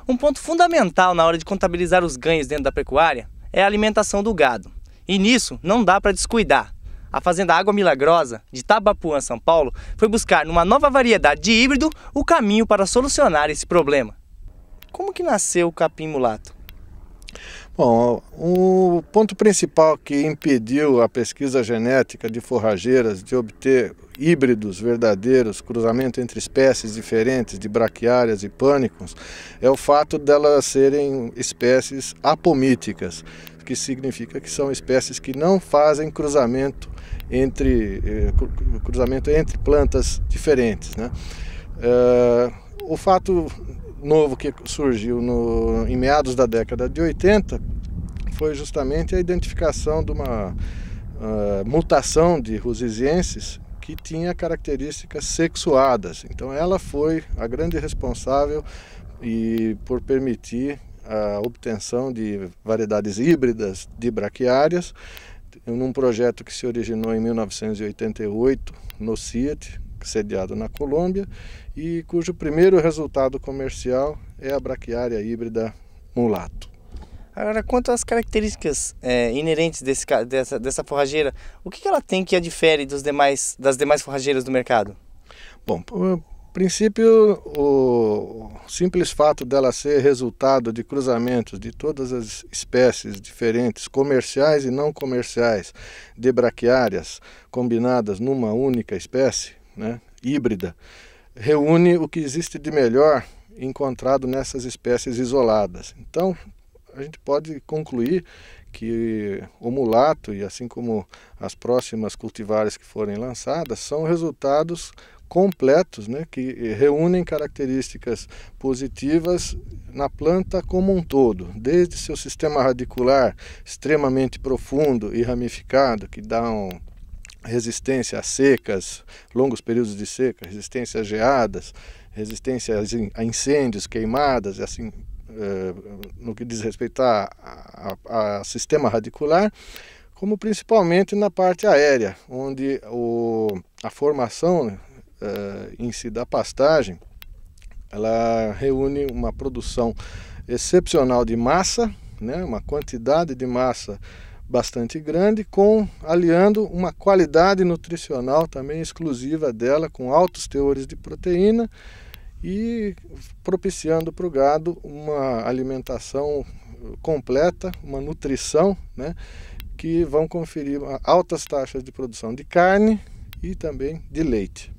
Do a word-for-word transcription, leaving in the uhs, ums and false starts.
Um ponto fundamental na hora de contabilizar os ganhos dentro da pecuária é a alimentação do gado. E nisso não dá para descuidar. A fazenda Água Milagrosa, de Tabapuã, São Paulo, foi buscar numa nova variedade de híbrido o caminho para solucionar esse problema. Como que nasceu o capim mulato? Bom, o ponto principal que impediu a pesquisa genética de forrageiras de obter híbridos verdadeiros, cruzamento entre espécies diferentes de braquiárias e pânicos, é o fato delas serem espécies apomíticas, que significa que são espécies que não fazem cruzamento entre, eh, cruzamento entre plantas diferentes, né? É, o fato novo que surgiu no, em meados da década de oitenta foi justamente a identificação de uma uh, mutação de rusisiensis que tinha características sexuadas. Então ela foi a grande responsável e por permitir a obtenção de variedades híbridas de braquiárias num projeto que se originou em mil novecentos e oitenta e oito no CIAT, sediado na Colômbia, e cujo primeiro resultado comercial é a braquiária híbrida mulato. Agora, quanto às características é, inerentes desse, dessa, dessa forrageira, o que ela tem que a difere dos demais, das demais forrageiras do mercado? Bom, por princípio, o simples fato dela ser resultado de cruzamentos de todas as espécies diferentes, comerciais e não comerciais, de braquiárias combinadas numa única espécie, né, híbrida, reúne o que existe de melhor encontrado nessas espécies isoladas. Então, a gente pode concluir que o mulato, e assim como as próximas cultivares que forem lançadas, são resultados completos, né, que reúnem características positivas na planta como um todo, desde seu sistema radicular extremamente profundo e ramificado, que dá um resistência a secas, longos períodos de seca, resistência a geadas, resistência a incêndios, queimadas, assim, no que diz respeito a, a, a sistema radicular, como principalmente na parte aérea, onde o, a formação uh, em si da pastagem, ela reúne uma produção excepcional de massa, né, uma quantidade de massa bastante grande, com aliando uma qualidade nutricional também exclusiva dela, com altos teores de proteína e propiciando para o gado uma alimentação completa, uma nutrição, né, que vão conferir altas taxas de produção de carne e também de leite.